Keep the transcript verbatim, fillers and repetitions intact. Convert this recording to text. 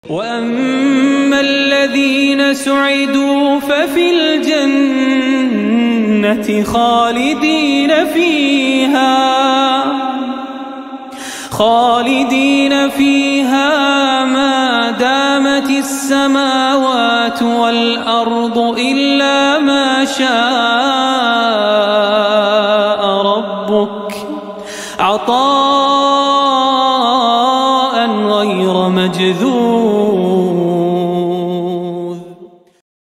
وأما الذين سعدوا ففي الجنة خالدين فيها خالدين فيها ما دامت السماوات والأرض إلا ما شاء ربك عطاء غير مجذوذ.